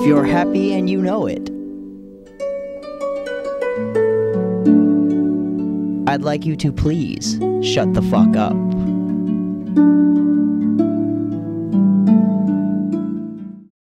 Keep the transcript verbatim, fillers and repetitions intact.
you're happy and you know it. I'd like you to please shut the fuck up.